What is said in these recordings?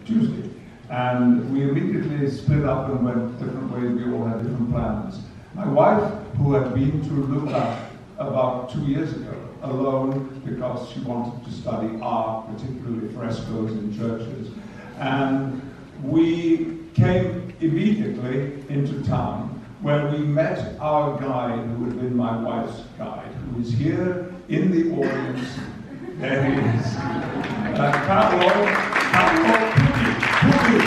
Tuesday. And we immediately split up and went different ways. We all had different plans. My wife, who had been to Lucca about 2 years ago, alone because she wanted to study art, particularly frescoes in churches. And we came immediately into town where we met our guide, who had been my wife's guide, who is here in the audience. There he is. Carlo Putti.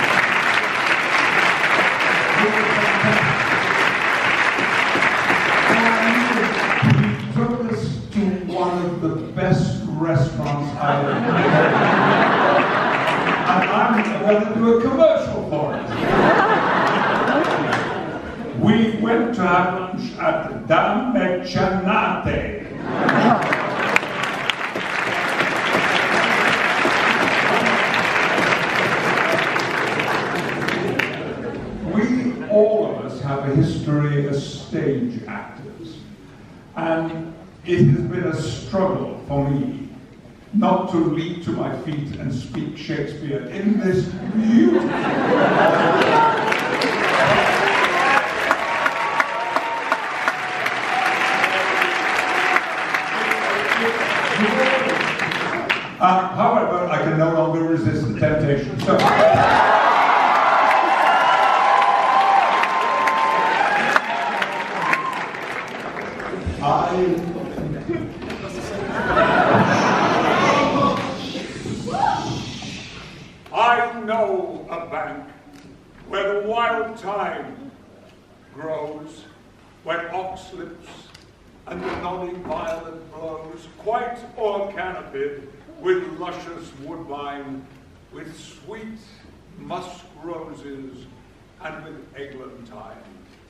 He took us to one of the best restaurants I've ever had. And I'm going to do a commercial for it. We went to have lunch at Da Mecenate. We, all of us, have a history as stage actors. And it has been a struggle for me not to leap to my feet and speak Shakespeare in this beautiful however, I can no longer resist the temptation. So, I know a bank where the wild thyme grows, when oxlips and the nodding violet blows, quite o'er-canopied with luscious woodbine, with sweet musk roses, and with eglantine.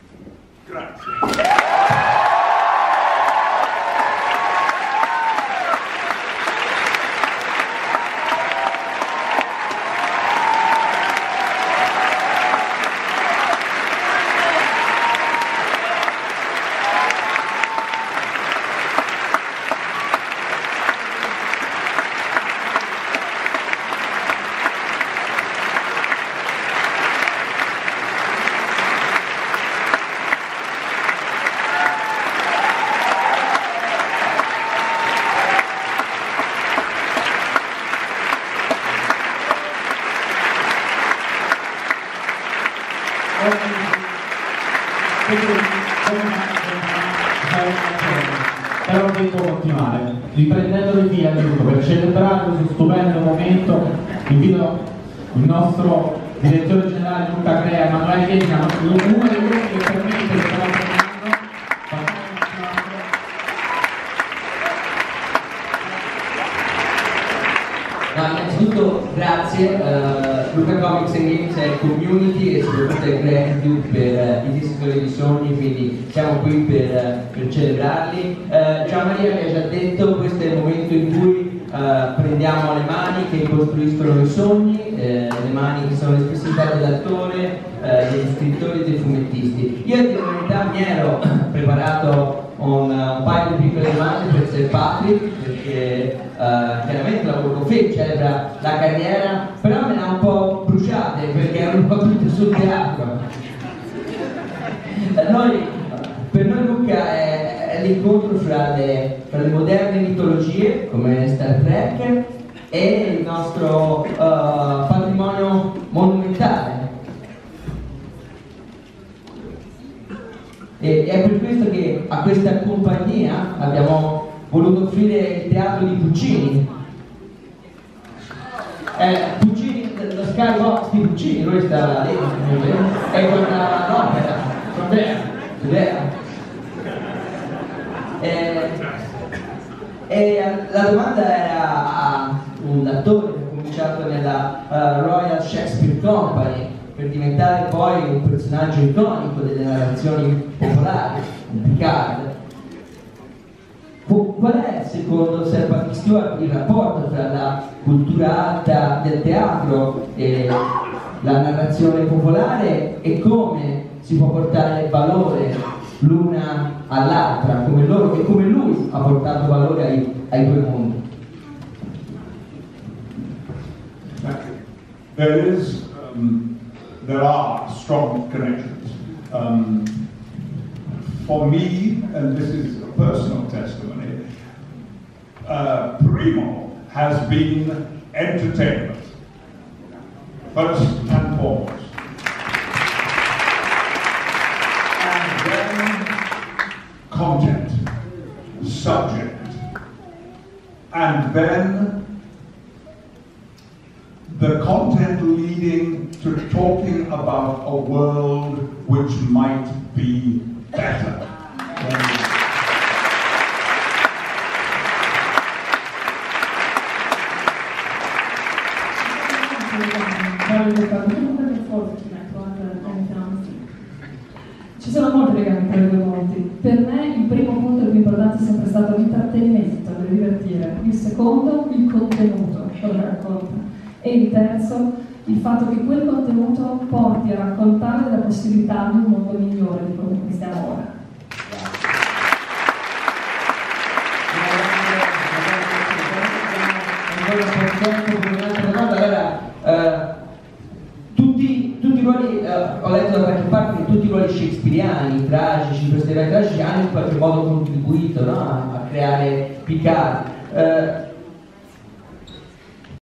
Grazie. Però devo continuare, riprendendo il via per celebrare questo stupendo momento. Invito il nostro direttore generale Luca Crea, Emanuele Chiesa, uno degli ultimi che permette che stiamo terminando. Innanzitutto grazie, Lucca Comics and Games è community e soprattutto è gratitude per i dischi di sogni, quindi siamo qui per celebrarli. Gian Maria mi ha già detto, questo è il momento in cui prendiamo le mani che costruiscono i sogni, le mani che sono l'espressività dell'attore, degli scrittori e dei fumettisti. Io in realtà mi ero preparato un paio di piccole domande per Sir Patrick, perché chiaramente la Borgofè celebra la carriera, però me ne ha un po' bruciate perché erano un po' tutte sul teatro. Per noi Luca è l'incontro fra le moderne mitologie come Star Trek e il nostro patrimonio monumentale. E è per questo che a questa compagnia abbiamo voluto offrire il teatro di Puccini. Puccini, lo skybox di Puccini, lui sta lì, e guarda l'opera, vero. E la domanda era a un attore che ha cominciato nella Royal Shakespeare Company per diventare poi un personaggio iconico delle narrazioni popolari, un Picard. Qual è, secondo Sir Patrick Stewart, il rapporto tra la cultura alta del teatro e la narrazione popolare e come si può portare valore l'una all'altra, come lui ha portato valore ai due mondi? there are strong connections. For me, and this is a personal testimony, Primo has been entertainment, first and foremost. And then content, subject, and then the content leading to talking about a world which might be better. Ci sono molti legami tra i due mondi. Per me il primo punto più importante è sempre stato l'intrattenimento, il divertire. Il secondo, il contenuto, quello che racconta. E il terzo, il fatto che quel contenuto porti a raccontare la possibilità di un mondo migliore di quello che stiamo ora. Tutti i ruoli, ho letto da qualche parte che tutti i ruoli shakespeariani, tragici, questi eroi tragici hanno in qualche modo contribuito, no, a creare Picard.